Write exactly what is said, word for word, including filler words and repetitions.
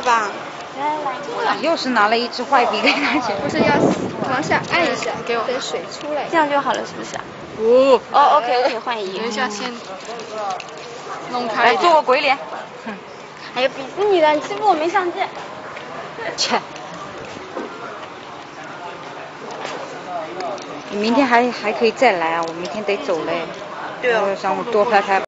吧？ 又是拿了一支坏笔给他写。 不是要往下按一下，给我等水出来， 这样就好了，是不是啊？ 哦哦 ，OK OK，换一页。 等一下先弄开来一点。 做个鬼脸。哼。 哎呀，鄙视你了，你欺负我没相机。 切。你明天还还可以再来啊，我明天得走嘞。 对哦。 上午多拍拍。